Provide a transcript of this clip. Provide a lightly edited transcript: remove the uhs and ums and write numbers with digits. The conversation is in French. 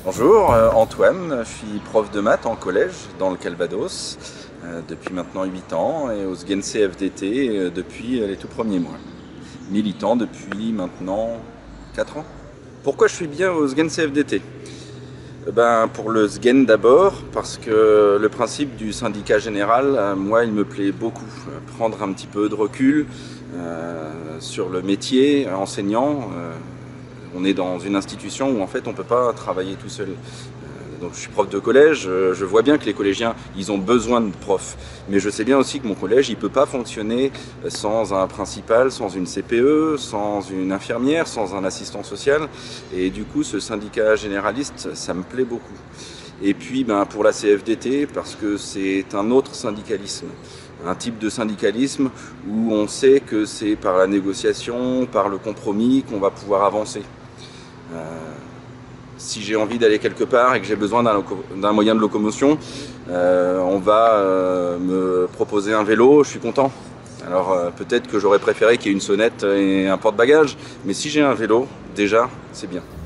Bonjour, Antoine, je suis prof de maths en collège dans le Calvados depuis maintenant 8 ans et au SGEN CFDT depuis les tout premiers mois. Militant depuis maintenant 4 ans. Pourquoi je suis bien au SGEN CFDT? Pour le SGEN d'abord, parce que le principe du syndicat général, moi il me plaît beaucoup. Prendre un petit peu de recul sur le métier enseignant. On est dans une institution où en fait on ne peut pas travailler tout seul. Donc je suis prof de collège, je vois bien que les collégiens ils ont besoin de profs, mais je sais bien aussi que mon collège il peut pas fonctionner sans un principal, sans une CPE, sans une infirmière, sans un assistant social, et du coup ce syndicat généraliste ça me plaît beaucoup. Et puis pour la CFDT parce que c'est un autre syndicalisme, un type de syndicalisme où on sait que c'est par la négociation, par le compromis qu'on va pouvoir avancer. Si j'ai envie d'aller quelque part et que j'ai besoin d'un moyen de locomotion, on va me proposer un vélo, je suis content. Alors peut-être que j'aurais préféré qu'il y ait une sonnette et un porte-bagages, mais si j'ai un vélo, déjà, c'est bien.